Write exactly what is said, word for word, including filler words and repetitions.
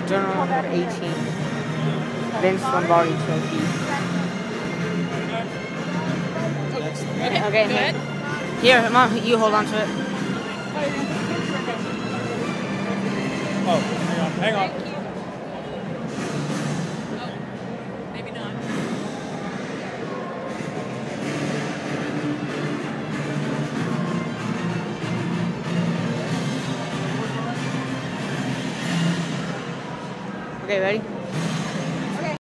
Journal number eighteen. Vince Lombardi Trophy. Okay, Okay, go ahead. Here, Mom, you hold on to it. Oh, hang on, hang on. Maybe not. Okay, ready?